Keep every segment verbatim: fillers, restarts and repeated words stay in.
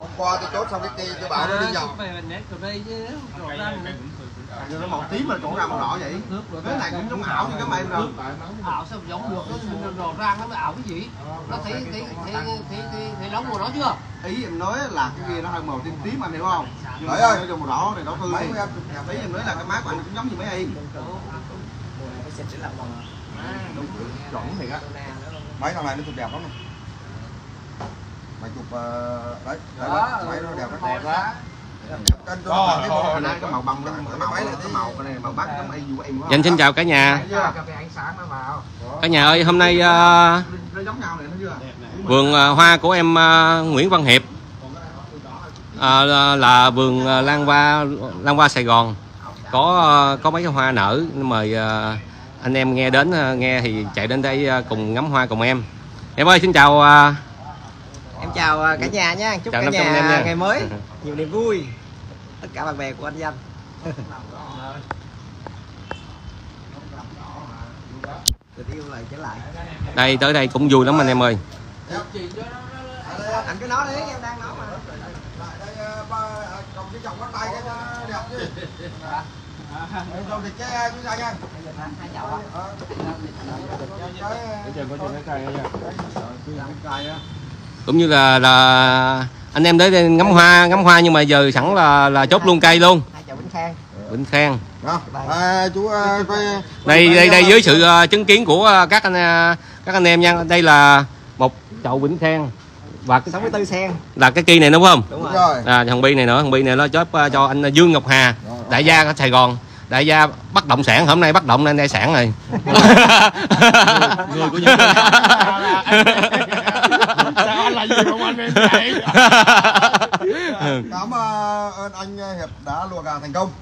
Hôm qua tôi chốt xong cái kia tôi bảo nó đi vòng. Nó màu tím mà chỗ ra màu đỏ vậy. Cái này cũng giống ảo như cái mày rồi. Ảo sao giống được, nó rò rang nó mới ảo cái gì? Nó thấy thấy thấy thấy thấy nóng màu đó chưa? Ý em nói là cái kia nó hơi màu tím tím anh hiểu không? Đấy ơi, cái màu đỏ này đỏ tươi. Mấy em ý em nói là cái má của anh cũng giống như mấy em. Đúng chuẩn thiệt á. Mấy thằng này nó chụp đẹp lắm nè. Mày chụp uh, đấy, đấy, máy nó đẹp lắm. Đẹp quá. Kênh tôi cái màu này cái màu bông lên cái máy này cái màu cái này màu bắc giống y của em. Dân xin chào cả nhà. Cả nhà ơi, hôm nay uh, vườn uh, hoa của em uh, Nguyễn Văn Hiệp uh, là vườn uh, Lan Hoa Lan Hoa Sài Gòn có uh, có mấy cái hoa nở, mời uh, anh em nghe đến uh, nghe thì chạy đến đây uh, cùng ngắm hoa cùng em. Em ơi xin chào uh, em chào cả nhà nha, chúc chào cả nhà nha. ngày mới nhiều niềm vui, tất cả bạn bè của anh Danh. Tình yêu lại trở lại. Đây tới đây cũng vui lắm anh em ơi. Anh cứ nói đi, em đang nói mà. Cũng như là là anh em tới đây ngắm hoa ngắm hoa nhưng mà giờ sẵn là là chốt luôn cây luôn. Chào Vĩnh Khang. Vĩnh Khang. À, chú uh, coi Đây đây đây với sự uh, chứng kiến của uh, các anh uh, các anh em nha. Đây là một chậu Vĩnh Khang và cái sáu mươi tư sen. là cái cây này đúng không? Đúng rồi. rồi. À, thằng Bi này nữa, thằng Bi này nó chốt uh, cho anh Dương Ngọc Hà, đại gia ở Sài Gòn. Đại gia bất động sản, hôm nay bất động nên đây sản rồi. Người của những sao anh là gì không anh em vậy? Cảm ơn anh Hiệp đã lùa gà thành công.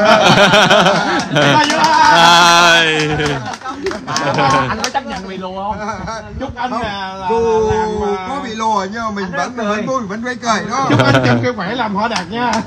Anh có chấp nhận bị lùa không? Chúc anh là, là dù làm có bị lùa nhưng mà mình vẫn vẫn vui vẫn vui cười đúng không? chúc anh chân cái khỏe làm họ đạt nha.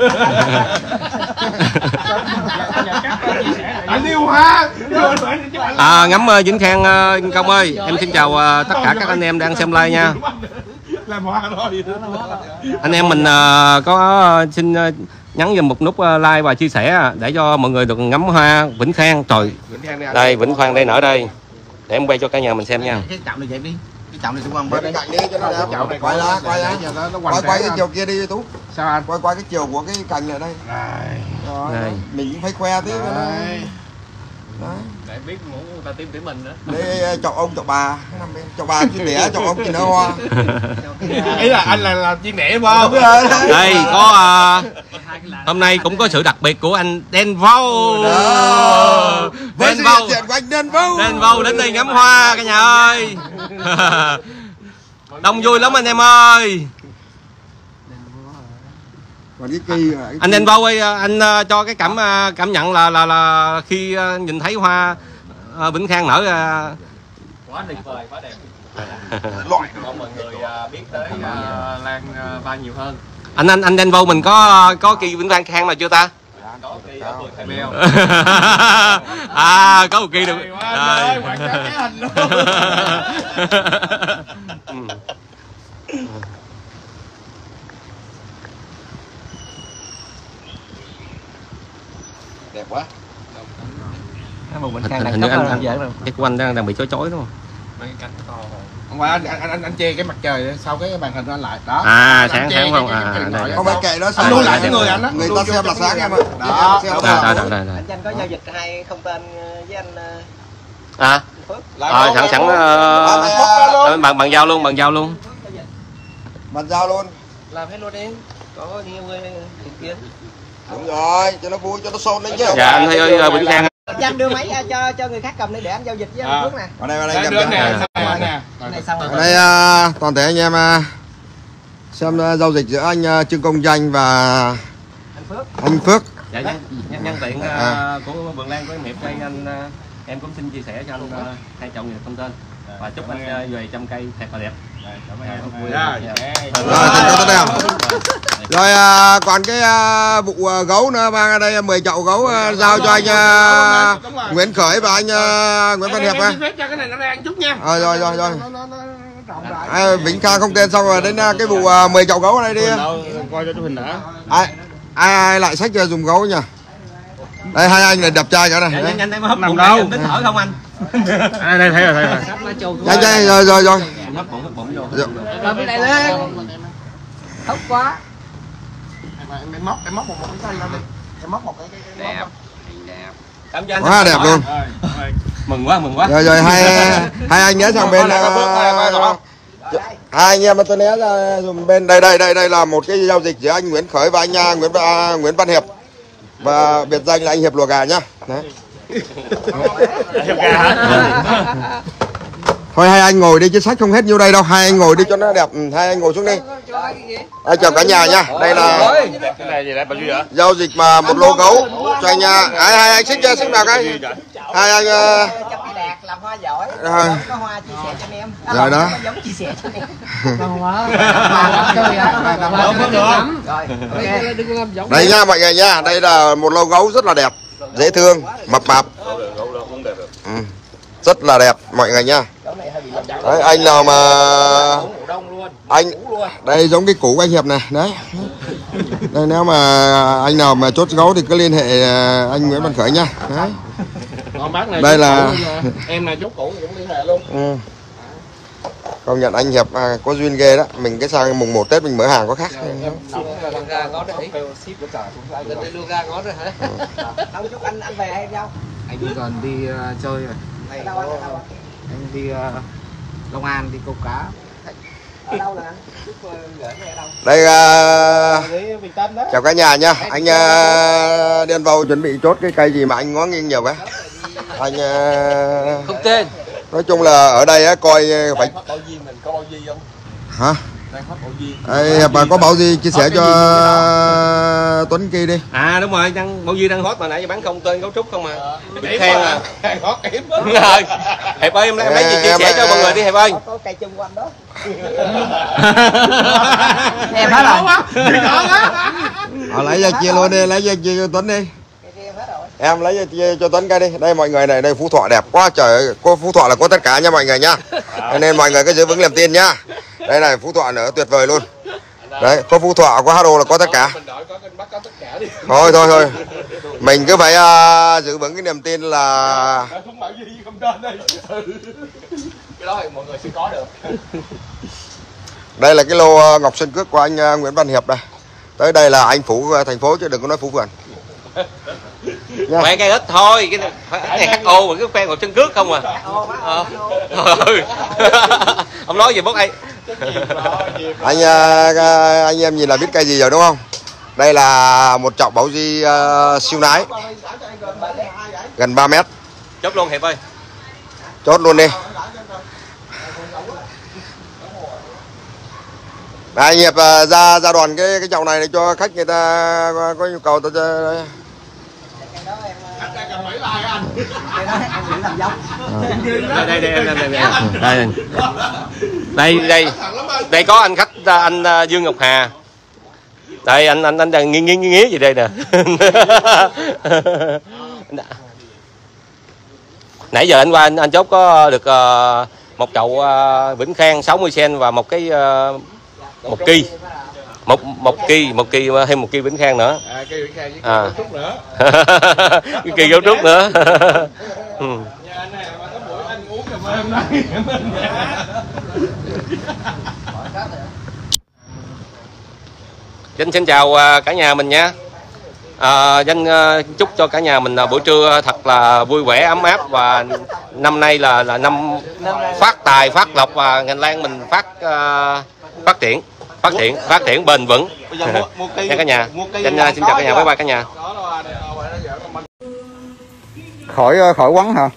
Anh yêu hoa. À, ngắm uh, Vĩnh Khang uh, Công ơi, em xin chào uh, tất cả các anh em đang xem live nha. Làm hoa thôi. Anh em mình uh, có uh, xin uh, nhấn vào một nút uh, like và chia sẻ để cho mọi người được ngắm hoa Vĩnh Khang. Trời, đây Vĩnh Khang đây nở đây. Để em quay cho cả nhà mình xem nha. Cái chậu này dẹp đi. Cái chậu này xung quanh Bên đi. cạnh đi cho nó đẹp. Quay lá, quay lá. Quay quay cái chiều kia đi Tú. Sao anh? Quay quay cái chiều của cái cành này đây. Rồi. Đây. Mình cũng phải khoe tí cho nó. Đấy. Để biết muốn người ta tìm tới mình đó. Đây chọc ông chọc bà, chọc bà chứ đẻ chọc ông chỉ nở hoa. Ý là anh là là chuyên đẻ phải không? Đây có uh, hôm nay cũng có sự đặc biệt của anh Đen Vâu. Với sự hiện diện của anh Đen Vâu. Đen Vâu đến đây ngắm hoa cả nhà ơi. Đông vui lắm anh em ơi. Còn cái kỳ Anh Đen Vâu ơi, anh uh, cho cái cảm uh, cảm nhận là là là khi uh, nhìn thấy hoa uh, Vĩnh Khang nở uh... Quá tuyệt vời, quá đẹp. loại. Mong mọi người uh, biết tới uh, Lan uh, Hoa nhiều hơn. Anh anh anh Đen Vâu mình có có kỳ Vĩnh Khang Khang nào chưa ta? Có kỳ ở vườn Thầy Beo. À, có một kỳ được. Ơi, quảng cáo cái hình luôn. Đẹp quá. Hình, hình, hình như anh, anh cái của anh đang đang bị chói chói đúng không? Mấy cái cánh to. Không phải anh anh anh anh che cái mặt trời sau cái màn hình anh lại đó. À, sáng sáng không? À, đây. Không phải kệ đó sao? Anh lưu lại cái người anh á. Người ta xem là sáng em ạ. Đó. Đây, đây, đây, đây. Anh Danh có giao dịch hay không tên với anh À, Phước? à sẵn sẵn uh, bằng bằng giao luôn, bằng giao luôn. Bàn giao luôn. Làm hết luôn đi, có nhiều người tìm kiếm. Đúng rồi, cho nó vui, cho nó xôn lên chứ. Dạ anh ơi, Vĩnh Khang. Danh đưa máy cho cho người khác cầm đi để anh giao dịch với anh Phước nè. Ở đây, ở đây, Đưa cầm nè, nè. nè. Này xong rồi. Ở đây uh, toàn thể anh em uh, xem uh, giao dịch giữa anh uh, Trương Công Danh và Anh Phước. anh Phước. Dạ, nhân, nhân, nhân tiện uh, À. của vườn Lan của em Hiệp đây anh uh, em cũng xin chia sẻ cho anh uh, hai chậu người thông tin và chúc anh uh, về trăm cây thật là đẹp. Rồi, thành công tốt đẹp. Rồi à, còn cái à, vụ à, gấu nữa mang ra đây mười chậu gấu à, giao cho anh à, Nguyễn Khởi và anh à, Nguyễn Văn Hiệp á. Cho cái này nó ra một chút nha. Rồi rồi rồi rồi. À, Vĩnh Khang không tên xong rồi đến cái vụ à, mười chậu gấu ở đây đi. Coi cho hình đã. Ai, ai, ai lại sách dùng gấu nhỉ? Đây hai anh này đập trai cả này. Nhanh nhanh em hấp Nằm bụng đâu? này đến thở không anh? À, đây thấy rồi thấy rồi. Nhanh nhanh rồi rồi rồi. Hấp bụng hấp bụng vô. Rồi bên này lên. Hốc quá. Em móc em móc một một cái tay ra đi. Em móc một cái cái cái Đẹp. Đẹp. Cảm ơn anh. Quá đẹp luôn. Mừng quá mừng quá. Rồi rồi hai hai anh nhớ sang bên uh, hai anh em tôi né ra dùng bên đây đây đây đây là một cái giao dịch giữa anh Nguyễn Khởi và anh uh, Nguyễn uh, Nguyễn Văn Hiệp và biệt danh là anh Hiệp lùa gà nhá. Đấy. Hiệp gà hả? Thôi hai anh ngồi đi chứ sách không hết nhiêu đây đâu, hai anh ngồi đi cho nó đẹp. Ừ, hai anh ngồi xuống đi. À, chào cả nhà nha. Đây là Cái này gì đấy bao nhiêu vậy? giao dịch mà một lô gấu cho anh uh, hai hai anh xích ra xích nào cái hai anh uh, Làm hoa giỏi. Rồi. Có hoa chia sẻ cho anh em. Rồi đó. Giống chia sẻ cho anh em. Rồi. Đây nha mọi người nha, đây là một lô gấu rất là đẹp, dễ thương, mập mạp. Ừ. Rất là đẹp mọi người nha. Đấy, anh nào mà anh đây giống cái củ của anh Hiệp này đấy. Đây nếu mà anh nào mà chốt gấu thì cứ liên hệ anh Nguyễn Văn Khởi nha. Đấy. Này Đây là em này chốt cũ cũng liên hệ luôn. Ừ. Công nhận anh Hiệp à, có duyên ghê đó. Mình cái sang mùng một Tết mình mở hàng có khác. Ra ngó rồi đưa ra ngó rồi hả? Không chúc anh anh về hay đâu? Anh còn đi uh, chơi rồi. Ở đâu anh? Ở đâu? Anh đi uh, Long An đi câu cá. Ở đâu là anh? Chúc uh, gửi về đâu? Đây uh, chào cả nhà nha. Anh uh, điền vào chuẩn bị chốt cái cây gì mà anh ngó nghiêng nhiều quá. Anh uh, Không tên. nói chung là ở đây á coi phải Bảo Di mình có Bảo Di không? hả? Đang phát Bảo Di. Ê, bà có Bảo Di chia sẻ cho Tuấn kia đi. À đúng rồi, đang Bảo Duy đang hot mà nãy giờ bán không tên gấu trúc không mà. Bị khen à. Hàng hot yếm đó. Đúng rồi. Hiệp ơi em lấy, em lấy gì chia sẻ cho mọi người đi Hiệp ơi. Có cây chung của anh đó. Em hết rồi. À, lấy ra chia luôn đi, lấy ra chia cho Tuấn đi. Em lấy cho, cho Tuấn cái đi. Đây mọi người này, đây Phú Thọ đẹp quá trời ơi. Cô Phú Thọ là có tất cả nha mọi người nha. Cho nên mọi người cứ giữ vững niềm tin nhá. Đây này Phú Thọ nữa tuyệt vời luôn. Đấy, có Phú Thọ, có hát ô là có tất cả. Thôi thôi thôi. Mình cứ phải uh, giữ vững cái niềm tin là Cái đó thì mọi người sẽ có được. đây là cái lô Ngọc Sơn Cước của anh uh, Nguyễn Văn Hiệp đây. Tới đây là anh phủ uh, thành phố chứ đừng có nói phủ vườn. Khoe cây ít thôi, cái này, cái này hát ô mà cứ khoe Ngọc Sơn Cước không à. Ờ. Ừ. Ông nói gì bốc ai. Anh uh, anh em nhìn là biết cây gì rồi đúng không? Đây là một chậu Bảo Di uh, siêu nái gần ba mét. Chốt luôn Hiệp ơi. Chốt luôn đi. Đây, anh Hiệp uh, ra ra đoàn cái cái chậu này để cho khách người ta có, có nhu cầu ta chơi. Đây đây đây đây đây đây đây đây đây có anh khách anh Dương Ngọc Hà. Đây anh anh anh đang nghiêng nghiêng nghía gì đây nè. Nãy giờ anh qua anh, anh chốt có được uh, một chậu uh, Vĩnh Khang sáu mươi sen và một cái uh, một ki một một ki một ki thêm một ki Vĩnh Khang nữa. À cây Vĩnh Khang với à. gấu trúc nữa. Cái kỳ gấu trúc nữa. Ừ. Nhà anh này mà có buổi anh uống cà phê hôm nay. Danh xin chào cả nhà mình nha. À, Danh chúc cho cả nhà mình buổi trưa thật là vui vẻ ấm áp và năm nay là là năm phát tài phát lộc và ngành lan mình phát uh, phát triển phát triển phát triển bền vững. Nha cả nhà. Danh xin chào cả nhà, bye bye cả nhà. Khỏi khỏi quắn hả?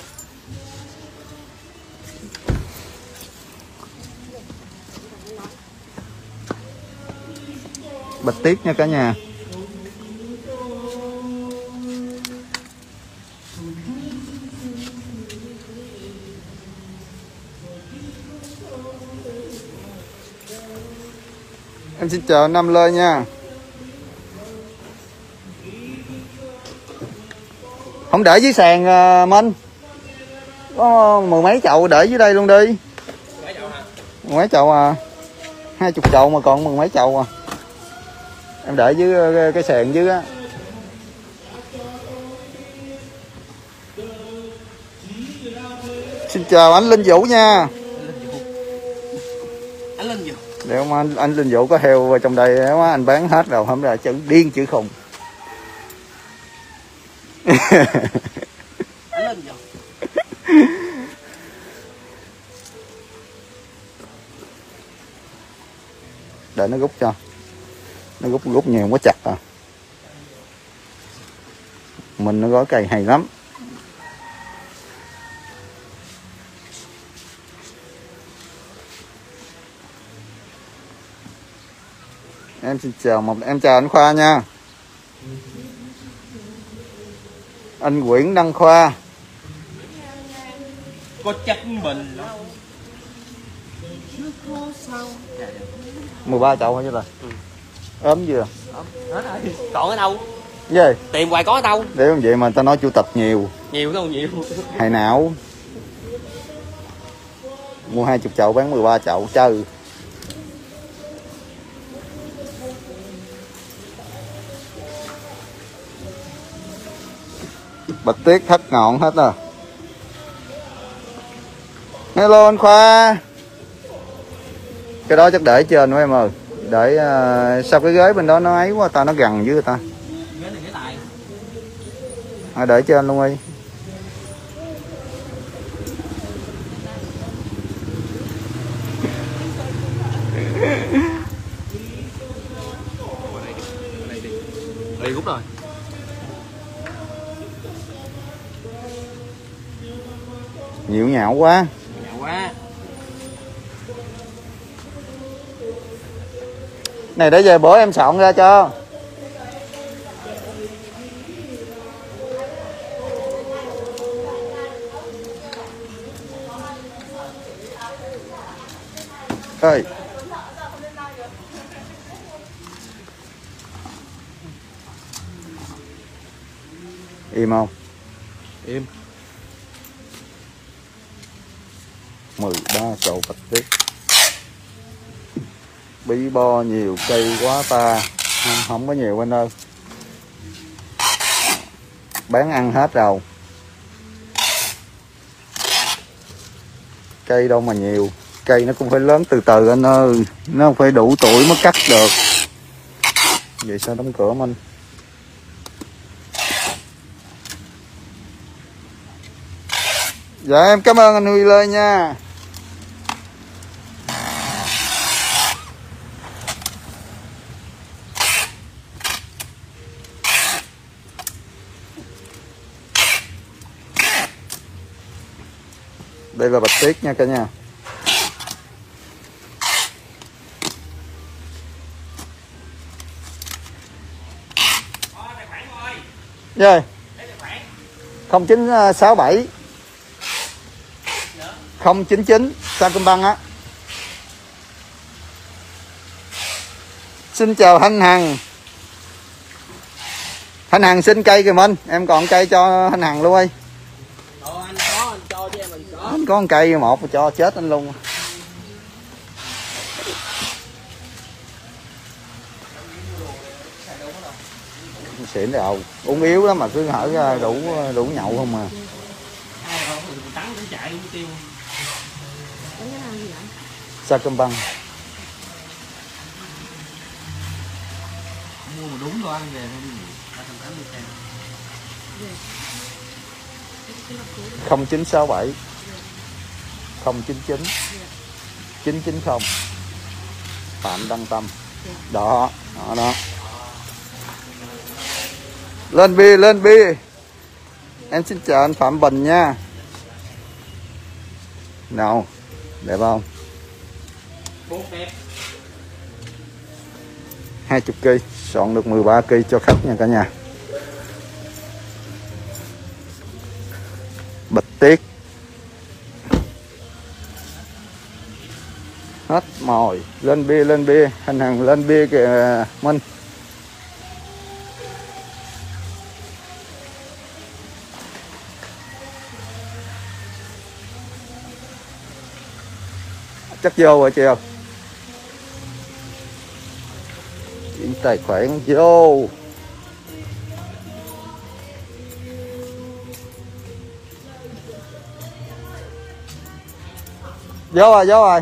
Bạch tiếp nha cả nhà. Em xin chào Nam Lê nha. Không để dưới sàn uh, Minh. Có mười mấy chậu để dưới đây luôn đi. mười mấy chậu à, hai chục chậu mà còn mười mấy chậu à. Em để dưới cái sàn dưới á. Xin chào anh Linh Vũ nha. Anh Linh Vũ. Nếu mà anh, anh Linh Vũ có heo ở trong đây nếu mà anh bán hết rồi không là chữ điên chữ khùng. Anh Linh Vũ. Để nó rút cho. Nó rút rút nhiều quá chặt à. Mình nó gói cây hay lắm. Em xin chào một em chào anh Khoa nha. Anh Nguyễn Đăng Khoa. Có chắc mình mười ba chậu hả chứ rồi? Ừ. Ốm chưa? Hết rồi. Còn ở đâu? Gì? Tìm hoài có ở đâu? Để không vậy mà ta nói chủ tịch nhiều. Nhiều đâu nhiều. Hay não. Mua hai chục chậu bán mười ba chậu chơi. Bạch tuyết thất ngọn hết rồi. Hello anh Khoa. Cái đó chắc để trên quá em ơi. Để uh, sao cái ghế bên đó nó ấy quá ta, nó gần với người ta. Ghế này ghế tài. À, để trên luôn đi. Đi rút rồi. Nhiều nhạo quá. Nhạo quá. Này để về bữa em soạn ra cho. Ơi. Im không? Im. mười ba chậu bạch tuyết. Bí bo nhiều cây quá ta. Không, không có nhiều anh ơi. Bán ăn hết rồi. Cây đâu mà nhiều. Cây nó cũng phải lớn từ từ anh ơi. Nó không phải đủ tuổi mới cắt được. Vậy sao đóng cửa anh? Dạ em cảm ơn anh Huy Lê nha. Đây là bạch tuyết nha cả nhà. Rồi. không chín sáu bảy không chín chín Sacombank á. Xin chào Thanh Hằng. Thanh Hằng xin cây kìa mình, em còn cây cho Thanh Hằng luôn đi. Ờ, anh có anh cho cho em mình có. Anh có một cây một mà cho chết anh luôn. Xịn đâu, uống yếu lắm mà cứ hở ra đủ đủ nhậu không mà. Sacombank. Mua mà đúng đồ ăn về thôi đi. không chín sáu bảy không chín chín chín chín không Phạm Đăng Tâm. Đó, đó đó. Lên bia, lên bia. Em xin chào anh Phạm Bình nha. Nào, đẹp không? hai mươi cây, soạn được mười ba cây cho khách nha cả nhà. Bạch tuyết. Hết mồi, lên bia, lên bia, Thanh Hằng lên bia kìa Minh. chắc vô rồi chiều. Chuyển tài khoản vô. Vô rồi, vô rồi.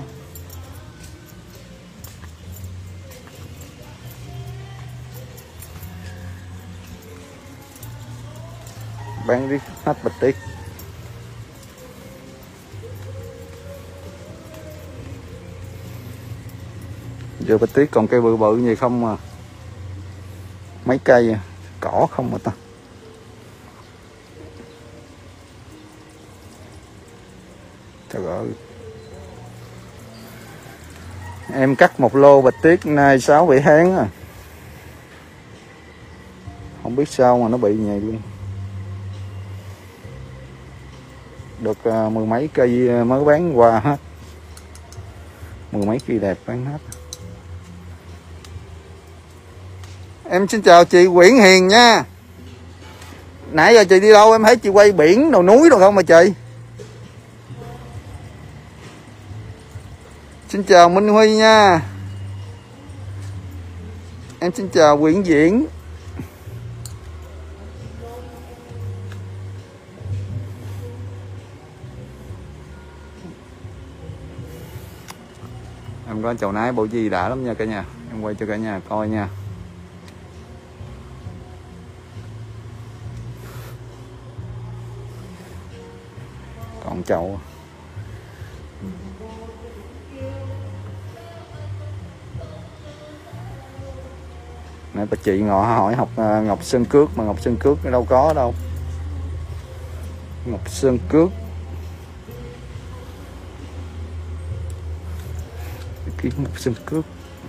Bán đi hết bịch tiết. Giờ bịch tiết còn cây bự bự gì không mà. Mấy cây à, cỏ không mà ta. Trời ơi. Em cắt một lô bịch tiết nay sáu bảy tháng à. Không biết sao mà nó bị như vậy luôn. Được uh, mười mấy cây mới bán qua hết. Mười mấy cây đẹp bán hết. Em xin chào chị Nguyễn Hiền nha. Nãy giờ chị đi đâu em thấy chị quay biển đồ núi đồ không mà chị. Xin chào Minh Huy nha. Em xin chào Nguyễn Diễn. Em có chầu nái bộ gì đã lắm nha cả nhà. Em quay cho cả nhà coi nha. Còn chậu. Nãy bà chị ngọ hỏi học uh, Ngọc Sơn Cước mà Ngọc Sơn Cước đâu có đâu. Ngọc Sơn Cước. Kiếm Ngọc Sơn Cước.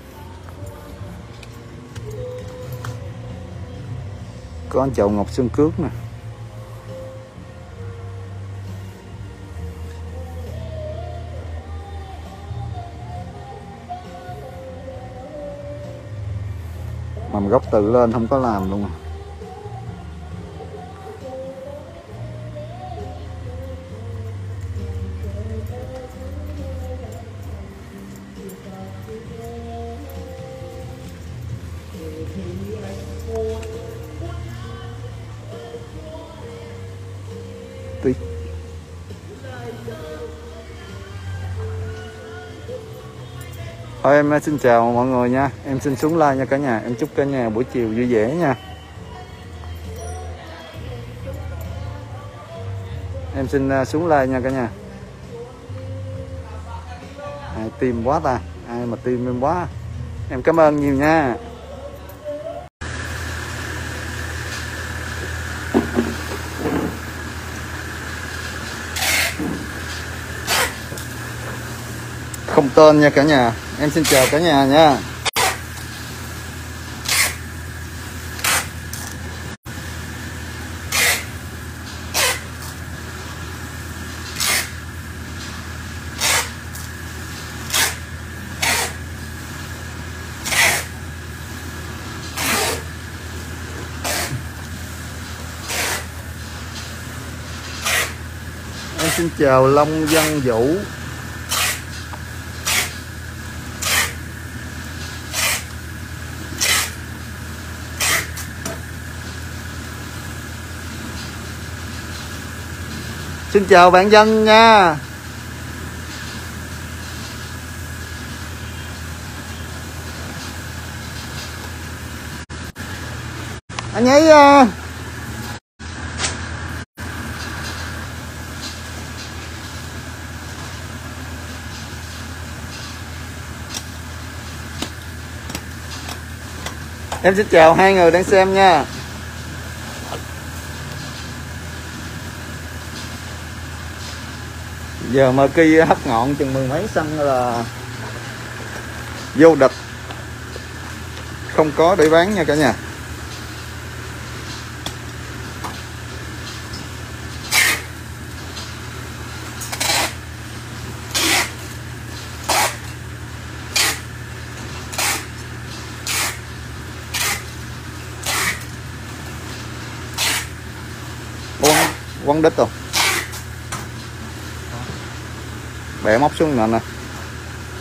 Có chậu Ngọc Sơn Cước nè. Mầm gốc tự lên không có làm luôn. Tí. Thôi em xin chào mọi người nha. Em xin xuống like nha cả nhà. Em chúc cả nhà buổi chiều vui vẻ nha. Em xin xuống like nha cả nhà. Ai tim quá ta. Ai mà tim em quá. Em cảm ơn nhiều nha. Không tên nha cả nhà. Em xin chào cả nhà nha. Em xin chào Long Văn Vũ. Xin chào bạn Dân nha. Anh ấy uh... Em xin chào hai người đang xem nha. Giờ mà cây hấp ngọn chừng mười mấy xăng là vô địch. Không có để bán nha cả nhà. Quăng, quăng đít rồi. Bẻ móc xuống nè nè.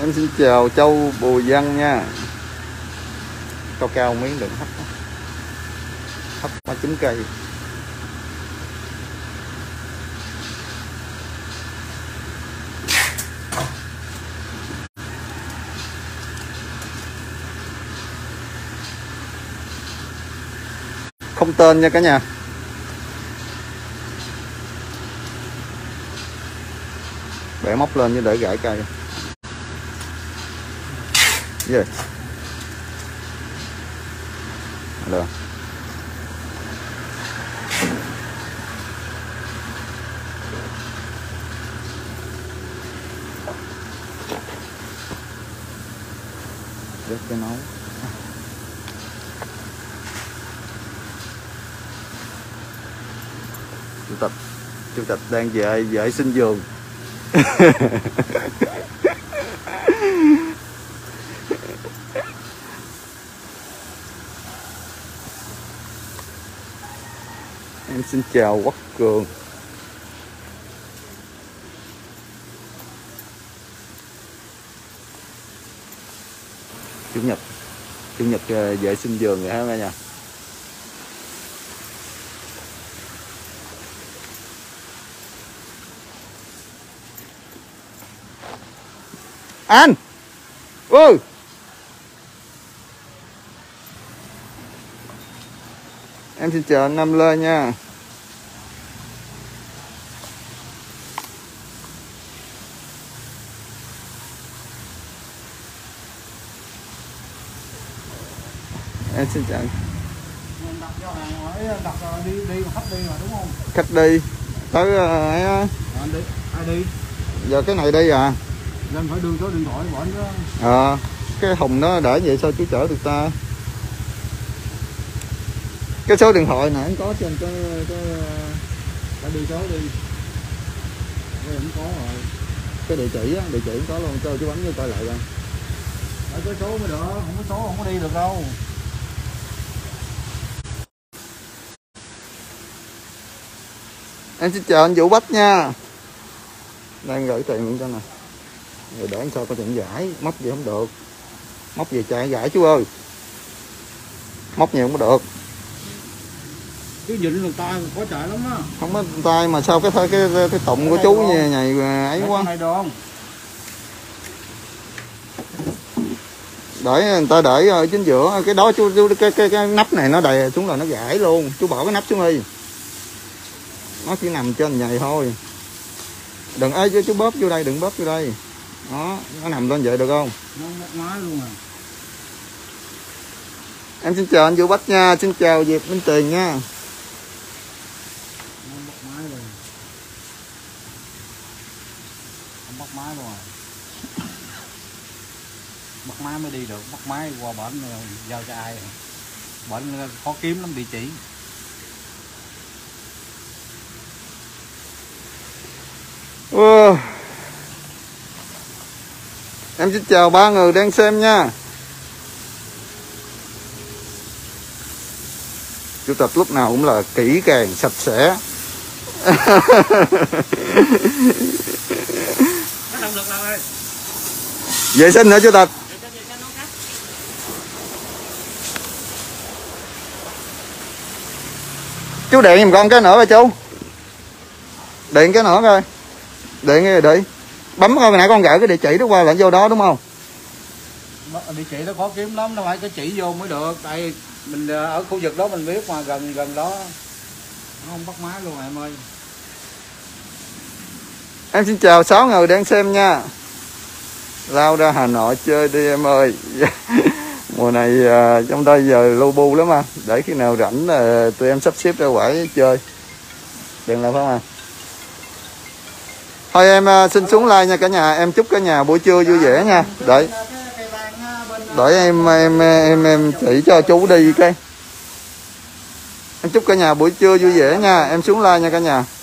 Em xin chào Châu Bùi Văn nha. Cao cao miếng đừng hấp. Hấp ba chín cây. Không tên nha cả nhà. Bẻ móc lên như để gãy cây. Gì? Được. Đứt cái nấu. Chủ tịch Chủ tịch đang vệ vệ sinh vườn. Em xin chào Quốc Cường. Chủ nhật Chủ nhật vệ sinh vườn rồi hả cả nhà. Anh ơi, em xin chào anh Nam Lê nha. Em xin chào. Đặt đi đi khách đi mà đúng không? Khách đi tới ấy á. Anh đi, ai đi? Giờ cái này đi à. Nên phải đưa số điện thoại của anh đó. Ờ, cái thùng nó để vậy sao chú chở được ta? Cái số điện thoại này anh có trên cái cái Phải đưa số đi. Cái không có rồi. cái địa chỉ á, địa chỉ có luôn, cho chú bấm vô coi lại coi. Phải có số mới được, không có số không có đi được đâu. Em xin chào anh Vũ Bách nha. Đang gửi tiền cho nè. Rồi để sao có chuyện giải, móc gì không được. Móc gì chạy giải chú ơi. Móc nhiều không có được. Chứ dịnh được tay có chạy lắm á. Không có tay mà sao cái cái cái, cái tụng của chú như này ấy quá. Này được không? Để người ta để ở chính giữa cái đó chú, chú cái, cái cái nắp này nó đầy xuống là nó gãy luôn. Chú bỏ cái nắp xuống đi. Nó chỉ nằm trên này thôi. Đừng ấy chú, chú bóp vô đây, đừng bóp vô đây. Đó, nó nằm lên vậy được không? Nó mất máy luôn à. Em xin chào anh Vũ Bách nha, xin chào Diệp Minh Tiền nha. Nó mất máy rồi. Không mất máy luôn à. Mất máy mới đi được, mất máy qua bển giao cho ai. Bển khó kiếm lắm địa chỉ. Ừ. Em xin chào ba người đang xem nha. Chủ tịch lúc nào cũng là kỹ càng, sạch sẽ. Vệ sinh hả chủ tịch? Chú điện giùm con cái nữa rồi chú. Điện cái nữa coi. Điện cái đi. Bấm coi nãy con gửi cái địa chỉ đó qua là vô đó đúng không? Địa chỉ nó khó kiếm lắm, nó phải cái chỉ vô mới được. Tại mình ở khu vực đó mình biết mà gần gần đó. Nó không bắt máy luôn em ơi. Em xin chào sáu người đang xem nha. Lao ra Hà Nội chơi đi em ơi. Mùa này uh, trong đây giờ lu bu lắm à. Để khi nào rảnh uh, tụi em sắp xếp ra quẩy chơi. Đừng làm không à. Thôi em uh, xin xuống like nha cả nhà. Em chúc cả nhà buổi trưa vui vẻ nha. Đợi Đợi em em em em chỉ cho chú đi cái. Em chúc cả nhà buổi trưa vui vẻ nha. Em xuống like nha cả nhà.